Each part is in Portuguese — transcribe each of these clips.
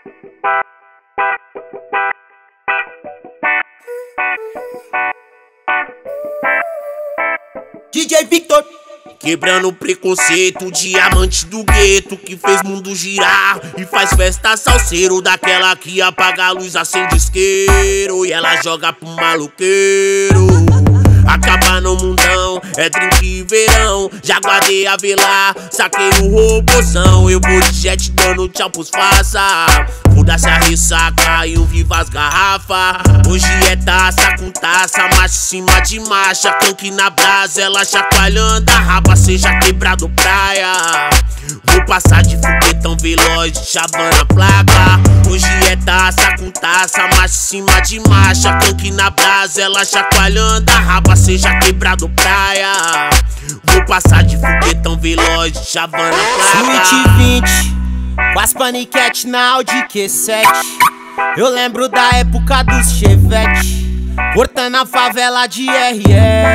DJ Victor. Quebrando o preconceito, diamante do gueto que fez mundo girar e faz festa salseiro, daquela que apaga a luz, acende isqueiro e ela joga pro maloqueiro. Acaba no mundão, é drink e verão, já guardei a velar, saquei o robozão. Eu vou de jet dando tchau pros faça, foda-se a ressaca e o viva as garrafas. Hoje é taça com taça, macho em cima de marcha, tanque na brasa, ela chacoalhando a raba, seja quebrado praia. Vou passar de foguetão veloz, de chavando a placa. Hoje é taça com taça, macho em cima de marcha, tanque na brasa, ela chacoalhando a raba, seja quebrado praia. Vou passar de foguetão veloz, de chavando a placa. Switch 20, com as paniquete na Audi Q7. Eu lembro da época dos Chevette, cortando a favela de RE,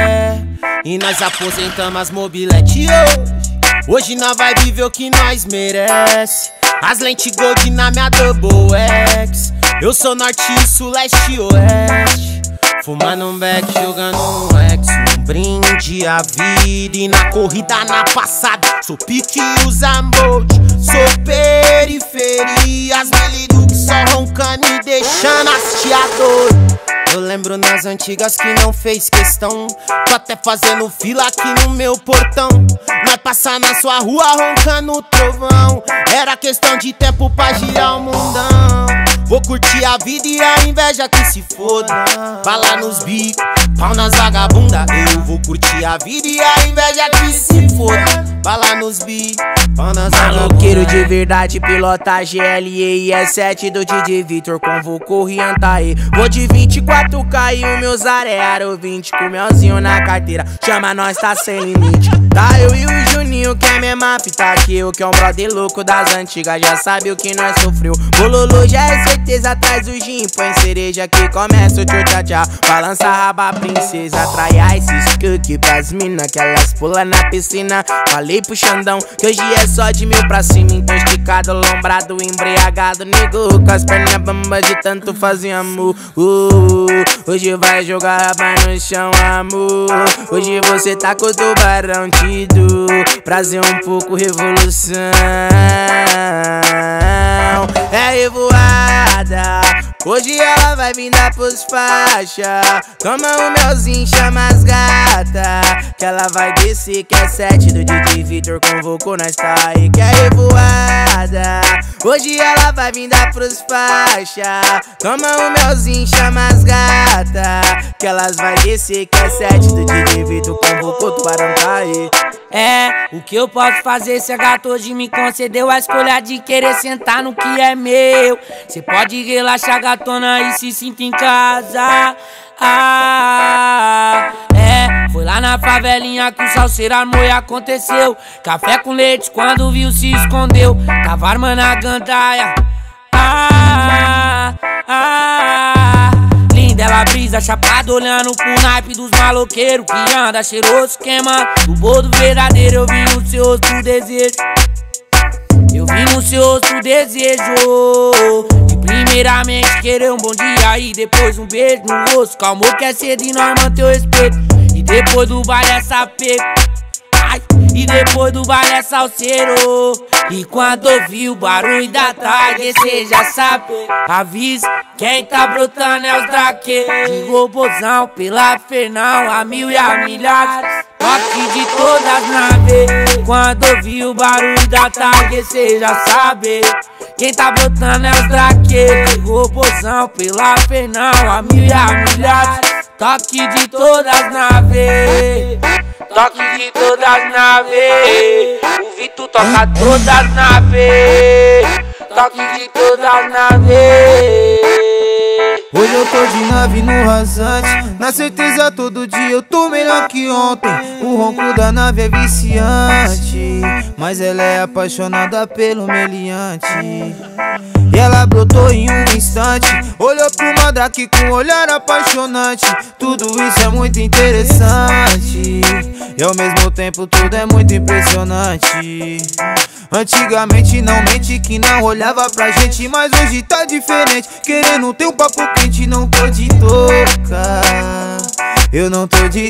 e nós aposentamos as mobilete hoje nós vai viver o que nós merece. As lentes gold na minha Double X, eu sou norte e sul, leste e oeste. Fumando um beck, jogando um X, um brinde à vida. E na corrida na passada, sou pique e usa molde. Sou periferia, as que só roncando e deixando hasteador. Eu lembro nas antigas que não fez questão, tô até fazendo fila aqui no meu portão. Nós passar na sua rua roncando o trovão, era questão de tempo pra girar o mundão. Vou curtir a vida e a inveja que se foda, bala nos bicos, pau nas vagabunda. Eu vou curtir a vida e a inveja que se foda, bala nos bicos, pau nas vagabunda. Maloqueiro de verdade, pilota GLE e S7 do DJ Victor, convocou Rian Taê. Vou de 24K e o meu Zara é Aro 20, com melzinho na carteira, chama nós, tá sem limite. Tá eu e o Juninho que é mesma fita que eu, que é um brother louco das antigas, já sabe o que nós sofreu. Bololô já é certeza, atrás do gin, põe cereja que começa o tchau-tchau-tchau. Balança a raba, princesa, atrai esses cookies pras mina que elas pulam na piscina. Falei pro Xandão que hoje é só de 1000 pra cima, então esticado, lombrado, embriagado, nego, com as pernas bamba de tanto fazer amor. Hoje vai jogar vai no chão, amor. Hoje você tá com o tubarão tido, prazer um pouco revolução. É revoada, hoje ela vai vir dar pros faixa. Toma um melzinho, chama as gata, que ela vai descer, que é 7 do DJ Victor, convocou nós tá aí, que é revoada. Hoje ela vai vir dar pros faixa. Toma um melzinho, chama as gata, que elas vai descer, que é 7 do DJ Victor, convocou, tubarão tá aí. É, o que eu posso fazer se a gata hoje me concedeu a escolha de querer sentar no que é meu? Cê pode relaxar, gatona, e se sinta em casa. Foi lá na favelinha que o salseiro armou e aconteceu. Café com leite, quando viu se escondeu, tava armando a gandaia. Linda ela brisa, chapada, olhando pro naipe dos maloqueiros que anda cheiroso, queimando o bolo verdadeiro. Eu vi no seu rosto desejo, eu vi no seu rosto desejo de primeiramente querer um bom dia e depois um beijo no rosto. Calmou que é cedo e nós manter o respeito, e depois do baile é sapeco. E depois do baile é salseiro. E quando ouvir o barulho da tarde, cê já sabe, avisa, quem tá brotando é os draqueiros. De robozão pela Fernão, a 1000 e a milhares, toque de todas as naves. Quando ouvir o barulho da tarde, cê já sabe, quem tá brotando é os draqueiros. De robozão pela Fernão, a 1000 e a milhares, toque de todas as naves. Toque de todas as naves, o Vitor toca todas as naves. Toque de todas as naves. Hoje eu tô de nave no rasante, na certeza todo dia eu tô melhor que ontem. O ronco da nave é viciante, mas ela é apaixonada pelo meliante. E ela brotou em um instante, olhou pro Mandrake com um olhar apaixonante. Tudo isso é muito interessante e ao mesmo tempo tudo é muito impressionante. Antigamente não mente que não olhava pra gente, mas hoje tá diferente. Querendo ter um papo quente, não tô de tocar, eu não tô de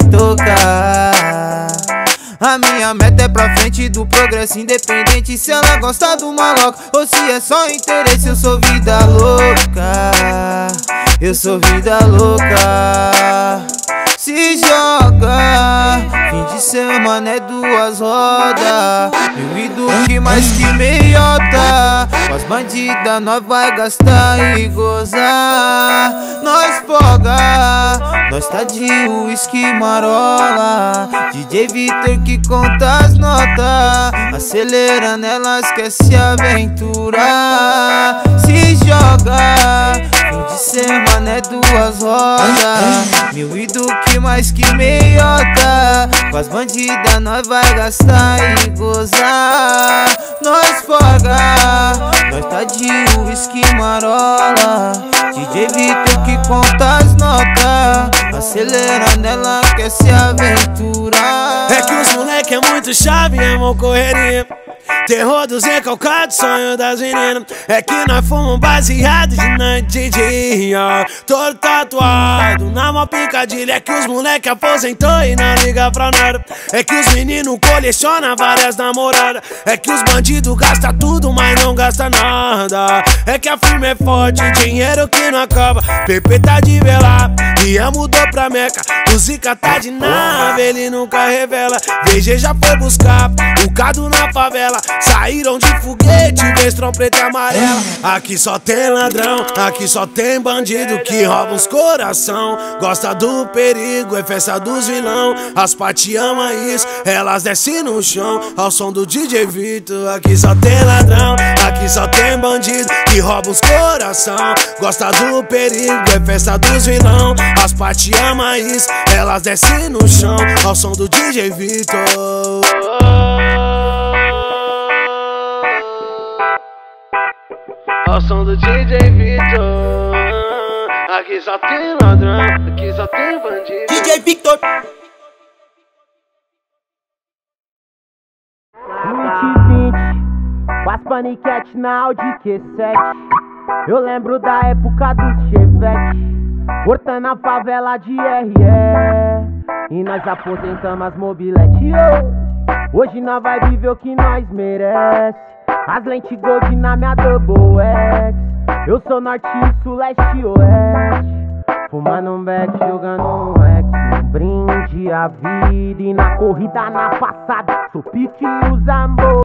tocar. A minha meta é pra frente do progresso, independente se ela gosta do maloca ou se é só interesse. Eu sou vida louca, eu sou vida louca. Se joga, fim de semana é 2 rodas, eu e Duque mais que meiota. Com as bandidas nós vai gastar e gozar. Nós foga, nós tá de uísque marola. DJ Vitor que conta as notas, acelera nela, esquece a aventura. Se joga, fim de semana é 2 rodas, meu e Duque mais que meiota. Com as bandidas nós vai gastar e gozar. Nós foga, nós tá de uísque marola. DJ Vitor que conta as notas, acelera nela, quer se aventurar. É que os moleque é muito chave, é mó correria. Terror dos recalcados, sonho das meninas. É que nós fomos baseados de noite e dia, todo tatuado na mó picadilha. É que os moleque aposentou e não liga pra nada. É que os meninos colecionam várias namoradas. É que os bandidos gastam tudo, mas não gasta nada. É que a firma é forte, dinheiro que não acaba. Pepe tá de velar, Ian mudou pra Meca. O Zica tá de nave, ele nunca revela. VG já foi buscar o Cado na favela. Saíram de foguete, vestrão preto e amarela. Aqui só tem ladrão, aqui só tem bandido que rouba uns coração. Gosta do perigo, é festa dos vilão. As partes amam isso, elas descem no chão ao som do DJ Vitor. Aqui só tem ladrão, aqui só tem bandido que rouba uns coração. Gosta do perigo, é festa dos vilão. As partes amam isso, elas descem no chão ao som do DJ Vitor. Ao som do DJ Vitor. Aqui só tem ladrão, aqui só tem bandido. DJ Vitor. Com as paniquete na Audi Q7. Eu lembro da época dos Chevette, cortando a favela de RE. E nós aposentamos as mobilete. Hoje nós vai viver o que nós merece. As lentes gold na minha Double X. Eu sou norte, sul, leste e oeste. Fumando um beck, jogando um X. Um brinde à vida e na corrida na passada. Sou pique e os amor.